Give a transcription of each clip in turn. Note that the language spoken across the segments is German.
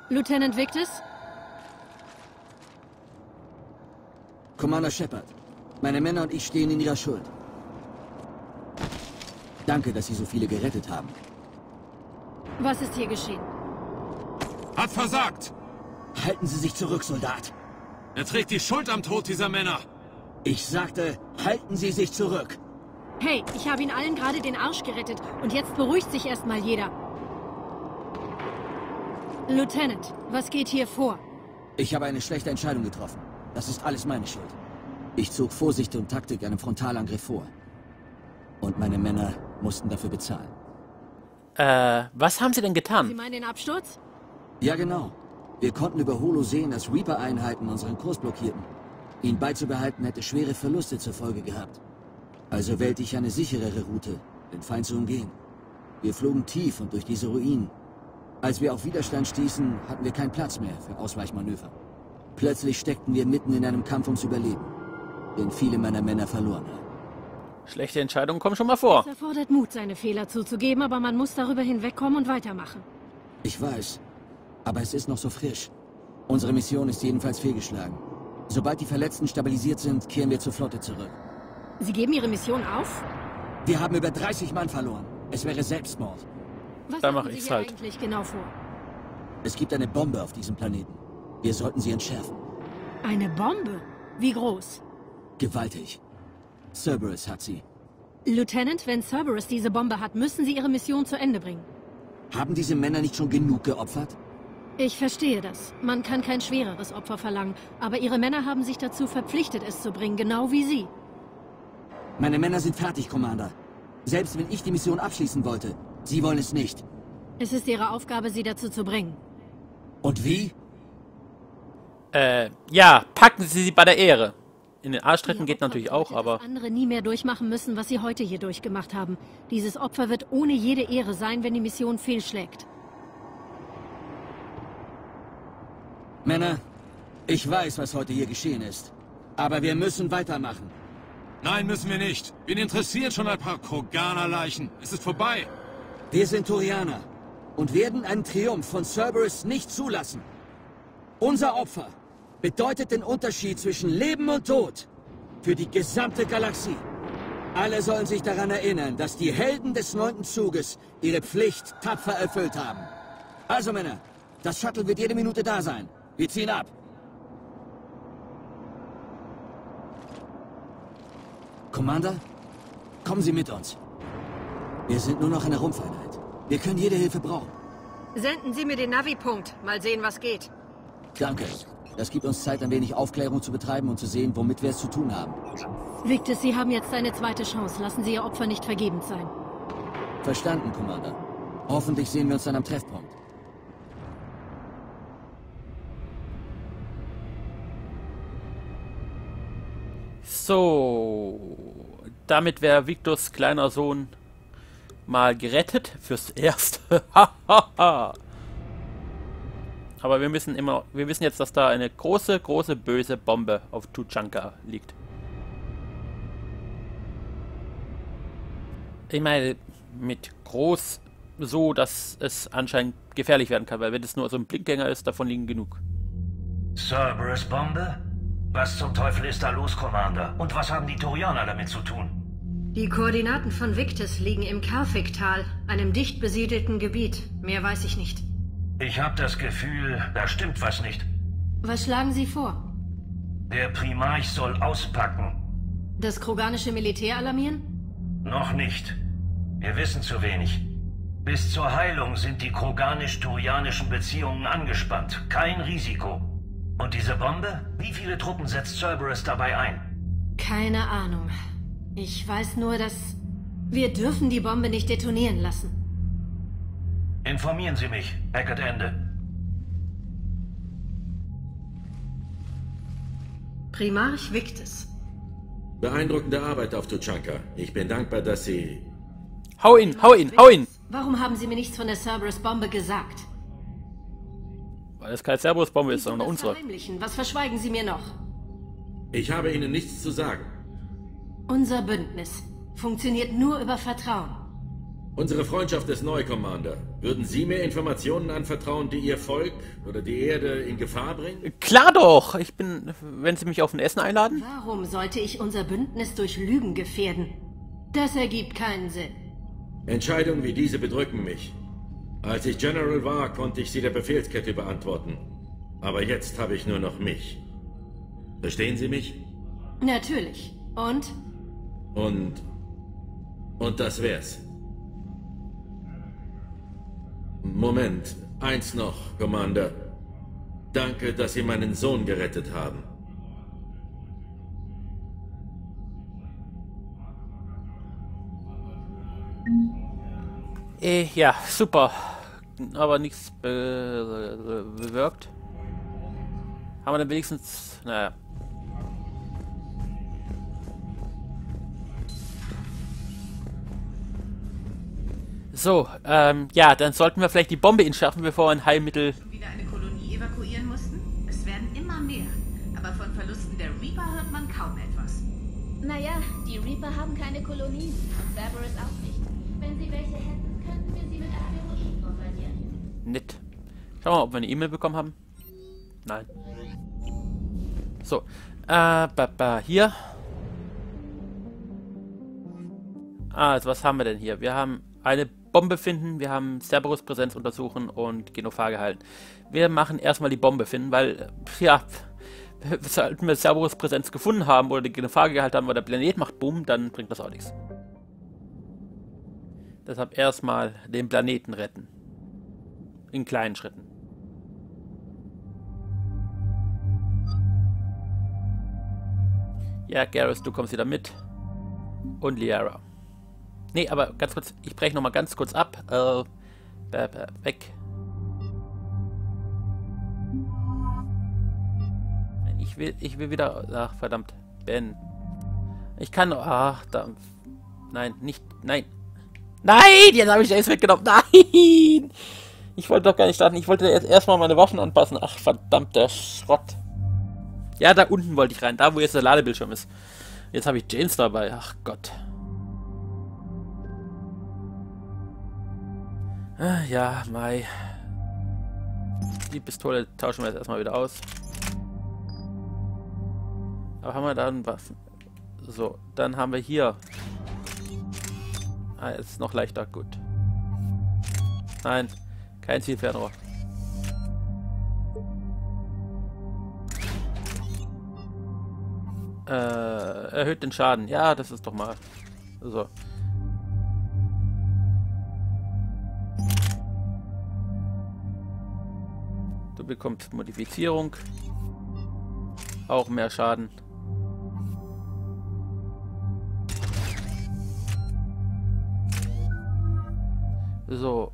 Lieutenant Victus? Commander Shepard, meine Männer und ich stehen in Ihrer Schuld. Danke, dass Sie so viele gerettet haben. Was ist hier geschehen? Hat versagt! Halten Sie sich zurück, Soldat. Er trägt die Schuld am Tod dieser Männer. Ich sagte, halten Sie sich zurück. Hey, ich habe Ihnen allen gerade den Arsch gerettet und jetzt beruhigt sich erstmal jeder. Lieutenant, was geht hier vor? Ich habe eine schlechte Entscheidung getroffen. Das ist alles meine Schuld. Ich zog Vorsicht und Taktik einem Frontalangriff vor. Und meine Männer mussten dafür bezahlen. Was haben Sie denn Sie getan? meinen den Absturz? Ja, genau. Wir konnten über Holo sehen, dass Reaper-Einheiten unseren Kurs blockierten. Ihn beizubehalten hätte schwere Verluste zur Folge gehabt. Also wählte ich eine sicherere Route, den Feind zu umgehen. Wir flogen tief und durch diese Ruinen. Als wir auf Widerstand stießen, hatten wir keinen Platz mehr für Ausweichmanöver. Plötzlich steckten wir mitten in einem Kampf ums Überleben, den viele meiner Männer verloren haben. Schlechte Entscheidungen kommen schon mal vor. Es erfordert Mut, seine Fehler zuzugeben, aber man muss darüber hinwegkommen und weitermachen. Ich weiß, aber es ist noch so frisch. Unsere Mission ist jedenfalls fehlgeschlagen. Sobald die Verletzten stabilisiert sind, kehren wir zur Flotte zurück. Sie geben Ihre Mission auf? Wir haben über 30 Mann verloren. Es wäre Selbstmord. Was Dann mach haben Sie ich's hier halt. eigentlich genau vor? Es gibt eine Bombe auf diesem Planeten. Wir sollten sie entschärfen. Eine Bombe? Wie groß? Gewaltig. Cerberus hat sie. Lieutenant, wenn Cerberus diese Bombe hat, müssen Sie Ihre Mission zu Ende bringen. Haben diese Männer nicht schon genug geopfert? Ich verstehe das. Man kann kein schwereres Opfer verlangen, aber Ihre Männer haben sich dazu verpflichtet, es zu bringen, genau wie Sie. Meine Männer sind fertig, Commander. Selbst wenn ich die Mission abschließen wollte. Sie wollen es nicht. Es ist Ihre Aufgabe, sie dazu zu bringen. Und wie? Ja, packen Sie sie bei der Ehre. In den Arsch treten geht natürlich auch, bedeutet, aber... dass andere nie mehr durchmachen müssen, was sie heute hier durchgemacht haben. Dieses Opfer wird ohne jede Ehre sein, wenn die Mission fehlschlägt. Männer, ich weiß, was heute hier geschehen ist. Aber wir müssen weitermachen. Nein, müssen wir nicht. Wen interessiert schon ein paar Kroganer-Leichen? Es ist vorbei. Wir sind Turianer und werden einen Triumph von Cerberus nicht zulassen. Unser Opfer bedeutet den Unterschied zwischen Leben und Tod für die gesamte Galaxie. Alle sollen sich daran erinnern, dass die Helden des 9. Zuges ihre Pflicht tapfer erfüllt haben. Also Männer, das Shuttle wird jede Minute da sein. Wir ziehen ab. Commander, kommen Sie mit uns. Wir sind nur noch eine Rumpfeinheit. Wir können jede Hilfe brauchen. Senden Sie mir den Navi-Punkt. Mal sehen, was geht. Danke. Das gibt uns Zeit, ein wenig Aufklärung zu betreiben und zu sehen, womit wir es zu tun haben. Victus, Sie haben jetzt eine zweite Chance. Lassen Sie Ihr Opfer nicht vergebens sein. Verstanden, Commander. Hoffentlich sehen wir uns dann am Treffpunkt. So, damit wäre Victors kleiner Sohn mal gerettet fürs Erste. Aber wir wissen jetzt, dass da eine große, große, böse Bombe auf Tuchanka liegt. Ich meine, mit groß so, dass es anscheinend gefährlich werden kann, weil wenn es nur so ein Blinkgänger ist, davon liegen genug. Cerberus-Bombe? Was zum Teufel ist da los, Commander? Und was haben die Turianer damit zu tun? Die Koordinaten von Victus liegen im Karfiktal, einem dicht besiedelten Gebiet. Mehr weiß ich nicht. Ich habe das Gefühl, da stimmt was nicht. Was schlagen Sie vor? Der Primarch soll auspacken. Das kroganische Militär alarmieren? Noch nicht. Wir wissen zu wenig. Bis zur Heilung sind die kroganisch-turianischen Beziehungen angespannt. Kein Risiko. Und diese Bombe? Wie viele Truppen setzt Cerberus dabei ein? Keine Ahnung. Ich weiß nur, dass... Wir dürfen die Bombe nicht detonieren lassen. Informieren Sie mich. Hackett Ende. Primarch Victus. Beeindruckende Arbeit auf Tuchanka. Ich bin dankbar, dass Sie... Hau ihn, hau ihn, hau ihn! Warum haben Sie mir nichts von der Cerberus-Bombe gesagt? Weil es keine Cerberus-Bombe ist, Sie sondern das unsere. verheimlichen. Was verschweigen Sie mir noch? Ich habe Ihnen nichts zu sagen. Unser Bündnis funktioniert nur über Vertrauen. Unsere Freundschaft ist neu, Commander. Würden Sie mir Informationen anvertrauen, die Ihr Volk oder die Erde in Gefahr bringen? Klar doch! Ich bin... Wenn Sie mich auf ein Essen einladen? Warum sollte ich unser Bündnis durch Lügen gefährden? Das ergibt keinen Sinn. Entscheidungen wie diese bedrücken mich. Als ich General war, konnte ich sie der Befehlskette beantworten. Aber jetzt habe ich nur noch mich. Verstehen Sie mich? Natürlich. Und? Und das wär's. Moment, eins noch, Commander. Danke, dass Sie meinen Sohn gerettet haben. Ja, super. Aber nichts bewirkt. Haben wir dann wenigstens... Naja. So, ja, dann sollten wir vielleicht die Bombe entschärfen, bevor wir ein Heilmittel... Wieder eine Kolonie evakuieren mussten? Es werden immer mehr. Aber von Verlusten der Reaper hört man kaum etwas. Naja, die Reaper haben keine Kolonien und Cerberus auch nicht. Wenn sie welche hätten, könnten wir sie mit Aphroditen bombardieren. Nett. Schauen wir mal, ob wir eine E-Mail bekommen haben. Nein. So. Hier. Also, was haben wir denn hier? Wir haben eine Bombe finden, wir haben Cerberus Präsenz untersuchen und Genophage heilen. Wir machen erstmal die Bombe finden, weil, ja, sollten wir Cerberus Präsenz gefunden haben oder die Genophage gehalten haben, weil der Planet macht Boom, dann bringt das auch nichts. Deshalb erstmal den Planeten retten. In kleinen Schritten. Ja, Garrus, du kommst wieder mit. Und Liara. Nee, aber ganz kurz, ich breche nochmal ganz kurz ab. Weg. Ich will wieder... Ach, verdammt. Ben. Ich kann... Ach, da... Nein, nicht... Nein. Nein! Jetzt habe ich Jace weggenommen. Nein! Ich wollte doch gar nicht starten. Ich wollte jetzt erstmal meine Waffen anpassen. Ach, verdammter Schrott. Ja, da unten wollte ich rein. Da, wo jetzt der Ladebildschirm ist. Jetzt habe ich James dabei. Ach Gott. Ja, Mai. Die Pistole tauschen wir jetzt erstmal wieder aus. Aber haben wir da Waffen? So, dann haben wir hier. Ah, jetzt ist noch leichter. Gut. Nein, kein Zielfernrohr. Erhöht den Schaden. Ja, das ist doch mal. So. Du bekommst Modifizierung. Auch mehr Schaden. So.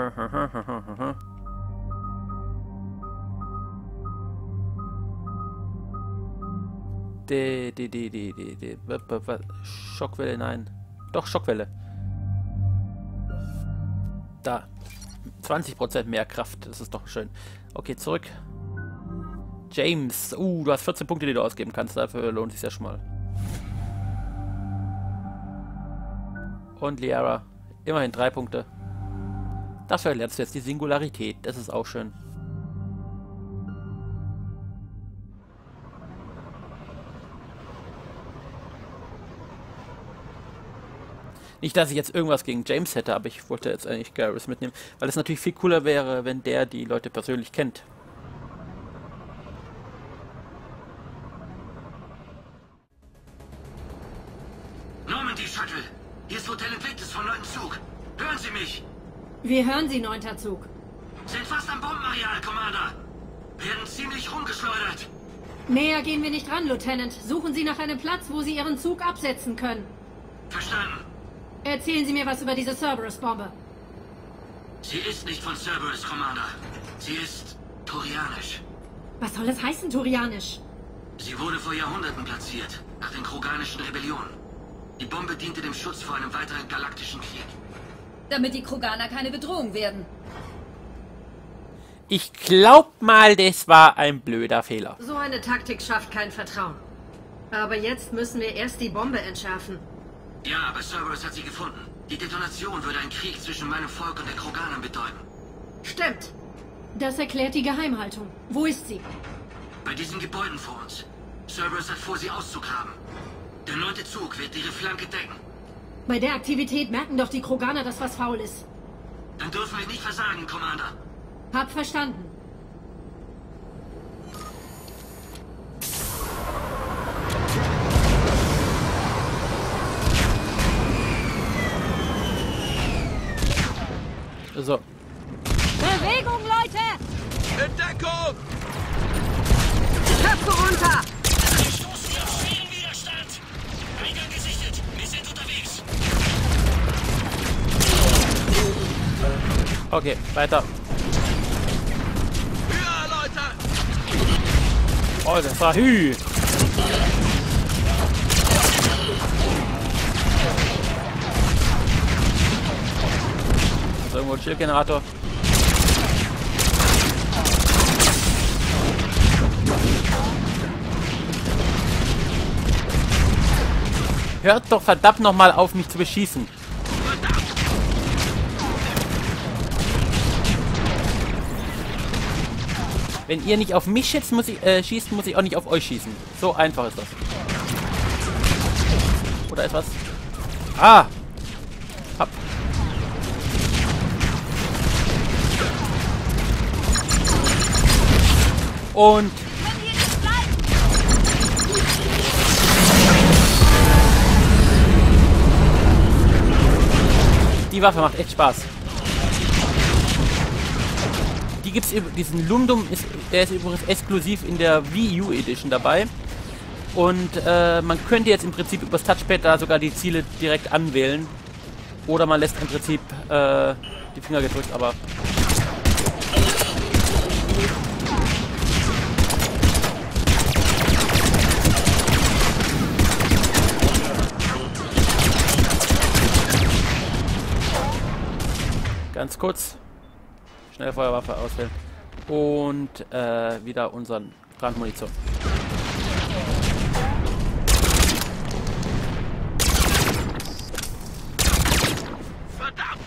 Schockwelle, nein. Doch, Schockwelle. Da. 20% mehr Kraft. Das ist doch schön. Okay, zurück. James. Du hast 14 Punkte, die du ausgeben kannst. Dafür lohnt es sich ja schon mal. Und Liara. Immerhin 3 Punkte. Dafür lernst du jetzt die Singularität. Das ist auch schön. Nicht, dass ich jetzt irgendwas gegen James hätte, aber ich wollte jetzt eigentlich Garrus mitnehmen, weil es natürlich viel cooler wäre, wenn der die Leute persönlich kennt. Normandy Shuttle, hier ist Lieutenant Victus von 9. Zug. Hören Sie mich? Wir hören Sie, 9. Zug. Sind fast am Bombenareal, Commander. Werden ziemlich rumgeschleudert. Näher gehen wir nicht ran, Lieutenant. Suchen Sie nach einem Platz, wo Sie Ihren Zug absetzen können. Verstanden. Erzählen Sie mir was über diese Cerberus-Bombe. Sie ist nicht von Cerberus, Commander. Sie ist turianisch. Was soll es heißen, turianisch? Sie wurde vor Jahrhunderten platziert, nach den kroganischen Rebellionen. Die Bombe diente dem Schutz vor einem weiteren galaktischen Krieg. Damit die Kroganer keine Bedrohung werden. Ich glaub mal, das war ein blöder Fehler. So eine Taktik schafft kein Vertrauen. Aber jetzt müssen wir erst die Bombe entschärfen. Ja, aber Cerberus hat sie gefunden. Die Detonation würde einen Krieg zwischen meinem Volk und den Kroganern bedeuten. Stimmt. Das erklärt die Geheimhaltung. Wo ist sie? Bei diesen Gebäuden vor uns. Cerberus hat vor, sie auszugraben. Der 9. Zug wird ihre Flanke decken. Bei der Aktivität merken doch die Kroganer, dass was faul ist. Dann dürfen wir nicht versagen, Commander. Hab verstanden. So. Bewegung, Leute! In Deckung! Köpfe runter! Wir stoßen auf schweren Widerstand. Eingang gesichtet. Wir sind unterwegs. Okay, weiter. Höher, Leute! Oh, das war Hü. Irgendwo ein Schildgenerator. Hört doch verdammt nochmal auf, mich zu beschießen. Wenn ihr nicht auf mich schießt, muss ich auch nicht auf euch schießen. So einfach ist das. Oder ist was? Ah! Hab. Und die Waffe macht echt Spaß. Die gibt's, diesen Lundum der ist übrigens exklusiv in der Wii U Edition dabei. Und man könnte jetzt im Prinzip übers Touchpad da sogar die Ziele direkt anwählen. Oder man lässt im Prinzip die Finger gedrückt, aber ganz kurz. Schnellfeuerwaffe auswählen. Und wieder unseren Brandmunition. Verdammt!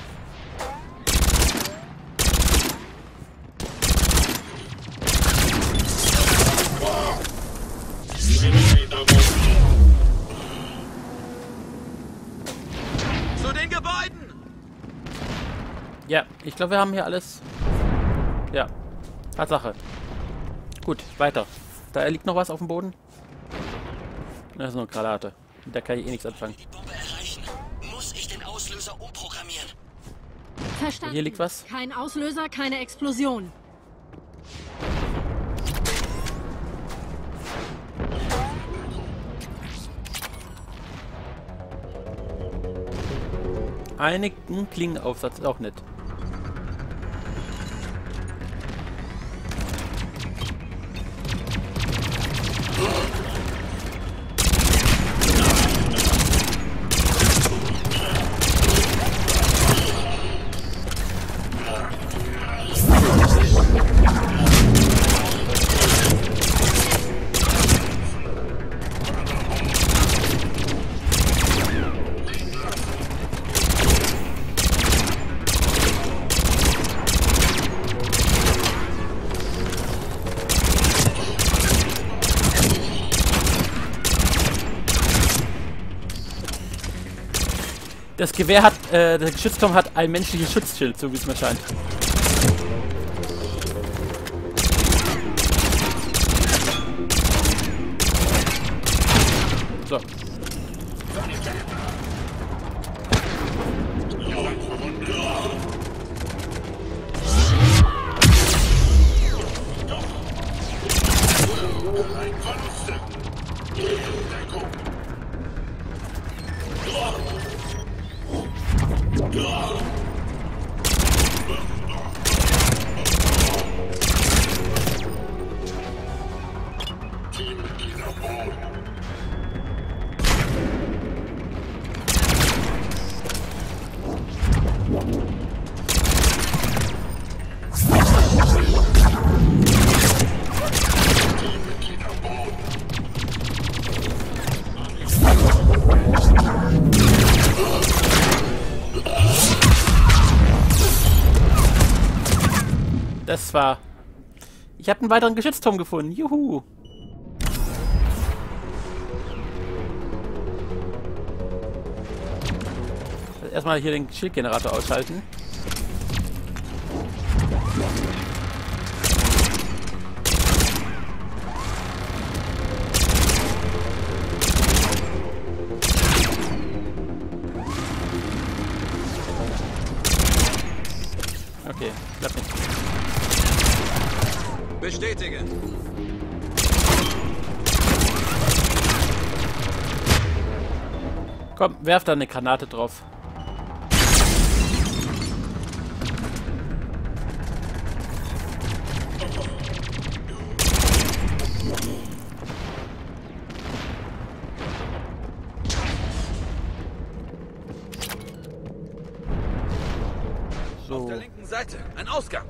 Zu den Gebäuden! Ja, ich glaube, wir haben hier alles. Ja, Tatsache. Gut, weiter. Da liegt noch was auf dem Boden. Das ist nur eine Granate. Mit der kann ich eh nichts anfangen. Die Bombe erreichen. Muss ich den Auslöser umprogrammieren? Verstanden. Hier liegt was. Kein Auslöser, keine Explosion. Einigen Klingenaufsatz ist auch nett. Das Gewehr hat, der Geschützturm hat ein menschliches Schutzschild, so wie es mir scheint. So. Das war... Ich habe einen weiteren Geschützturm gefunden. Juhu. Also erstmal hier den Schildgenerator ausschalten. Okay, klappt nicht. Bestätige. Komm, werf da eine Granate drauf. Auf der linken Seite, ein Ausgang.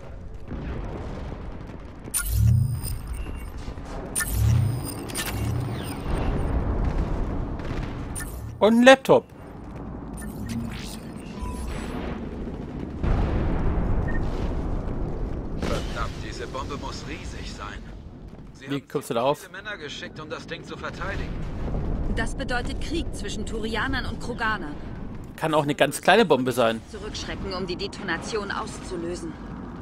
Und ein Laptop. Verdammt, diese Bombe muss riesig sein. Sie Wie kommst du darauf? viele Männer geschickt, um das Ding zu verteidigen. Das bedeutet Krieg zwischen Turianern und Kroganern. Kann auch eine ganz kleine Bombe sein. Zurückschrecken, um die Detonation auszulösen.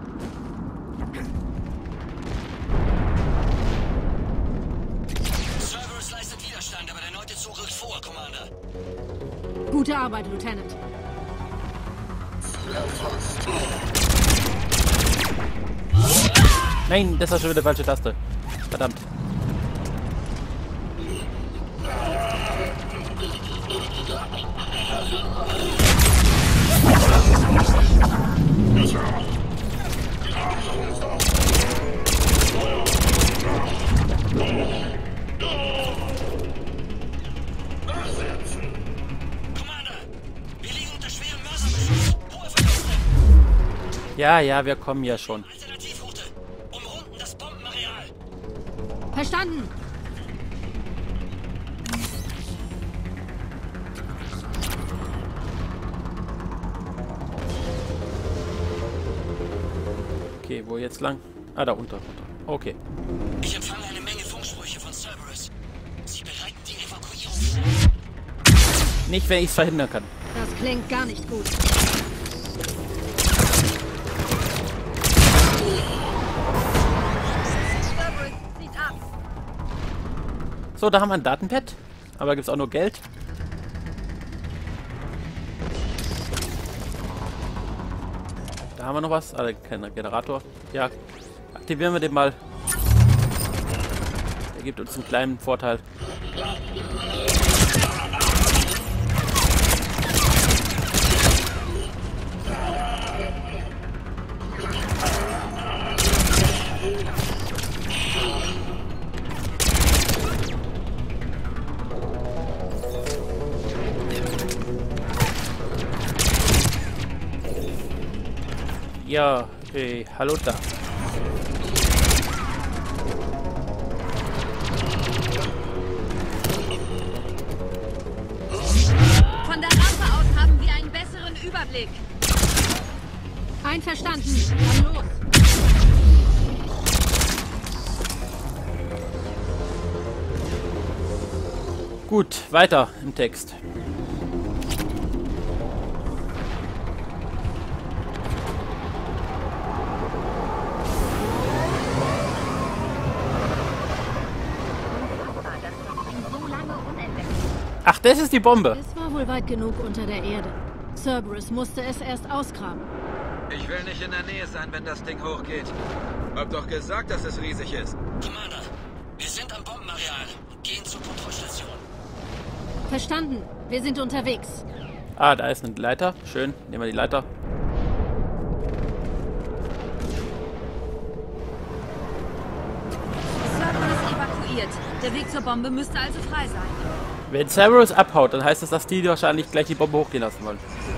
Cerberus leistet Widerstand, aber der erneute Zug rückt vor, Commander. Gute Arbeit, Lieutenant. Nein, das war schon wieder die falsche Taste. Verdammt. Ja, ja, wir kommen ja schon. Alternativroute. Umrunden das Bombenareal. Verstanden. Okay, wo jetzt lang? Ah, da unter. Okay. Ich empfange eine Menge Funksprüche von Cerberus. Sie bereiten die Evakuierung vor. Nicht, wenn ich es verhindern kann. Das klingt gar nicht gut. So, da haben wir ein Datenpad. Aber gibt es auch nur Geld. Da haben wir noch was. Ah, kein Generator. Ja, aktivieren wir den mal. Der gibt uns einen kleinen Vorteil. Ja, hey, hallo da. Von der Rampe aus haben wir einen besseren Überblick. Einverstanden. Dann los. Gut, weiter im Text. Ach, das ist die Bombe. Es war wohl weit genug unter der Erde. Cerberus musste es erst ausgraben. Ich will nicht in der Nähe sein, wenn das Ding hochgeht. Hab doch gesagt, dass es riesig ist. Commander, wir sind am Bombenareal und gehen zur Kontrollstation. Verstanden. Wir sind unterwegs. Ah, da ist eine Leiter. Schön, nehmen wir die Leiter. Cerberus evakuiert. Der Weg zur Bombe müsste also frei sein. Wenn Cerberus abhaut, dann heißt das, dass die wahrscheinlich gleich die Bombe hochgehen lassen wollen.